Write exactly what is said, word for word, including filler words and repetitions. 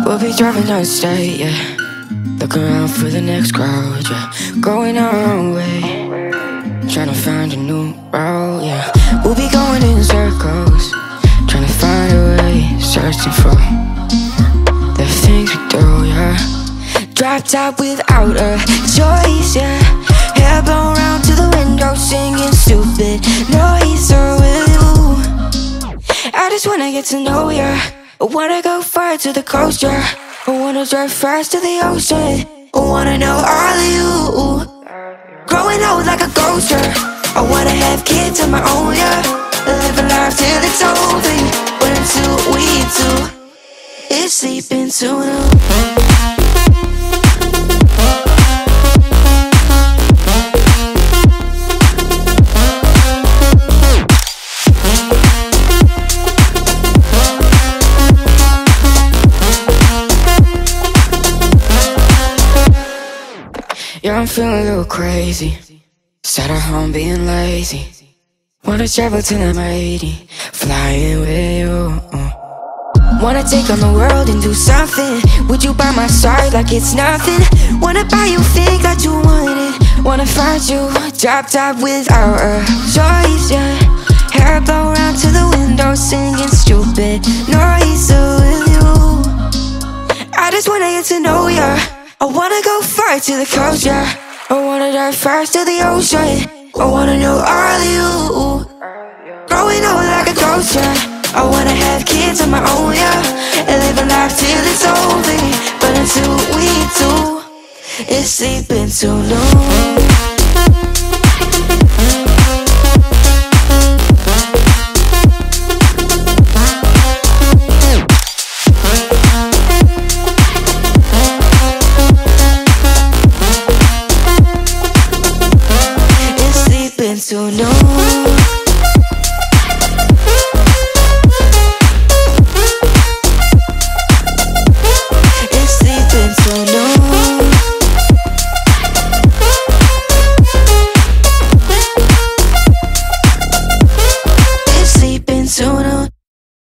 We'll be driving down the state, yeah. Looking around for the next crowd, yeah. Going our own way, trying to find a new route, yeah. We'll be going in circles, trying to find a way, searching for the things we do, yeah. Drop top without a choice, yeah. Hair blown round to the window, singing stupid noise. Or will you? I just wanna get to know ya. I wanna go far to the coast, yeah. I wanna drive fast to the ocean. I wanna know all of you. Growing old like a ghost, yeah. I wanna have kids of my own, yeah. Live a life till it's over. But until we do, it's sleeping too long. Yeah, I'm feeling a little crazy. Sat at home being lazy. Wanna travel till I'm eighty, flying with you. Wanna take on the world and do something. Would you by my side like it's nothing? Wanna buy you things that you wanted. Wanna find you, drop top without a choice, yeah. Hair blow round to the window, singing stupid noise. So will you? I just wanna get to know ya. I wanna go far to the coast, yeah. I wanna dive fast to the ocean. I wanna know all of you. Growing old like a ghost, yeah. I wanna have kids of my own, yeah. And live a life till it's over. But until we do, it's sleeping too long. Too long.